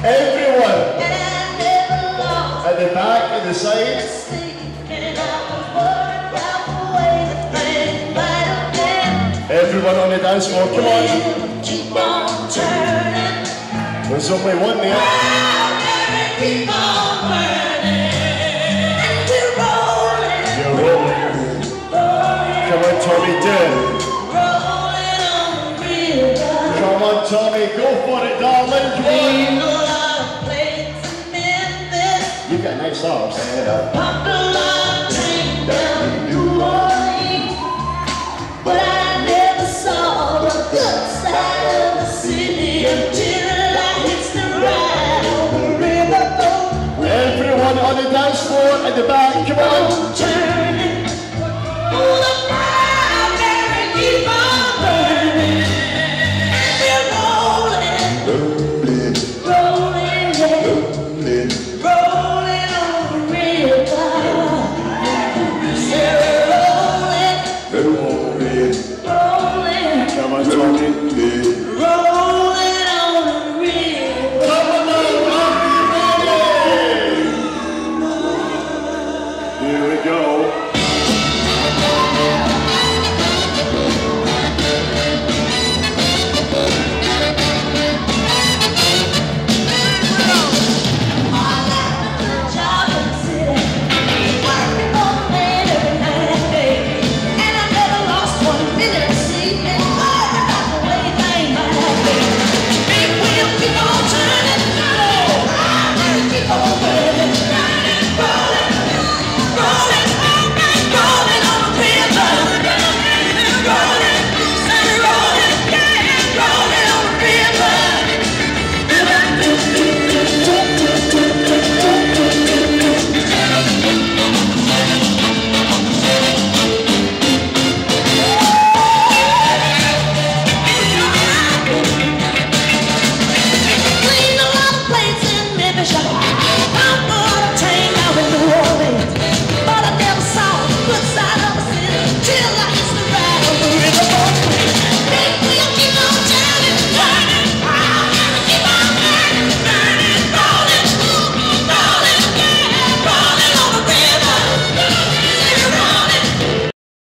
Everyone. At the back, at the side. Everyone on the dance floor, come on. Keep on turning. There's only one there. Keep on burning. And we're rolling. You're rolling. Come on, Tommy, do it. Rolling on the river. Come on, Tommy, go for it, darling. Come on. You've got nice arms. Popped a lot of train down in New Orleans, but I never saw the good side of the city until I hit the ride on the riverboat. Everyone on the dance floor at the back, come on. Turning.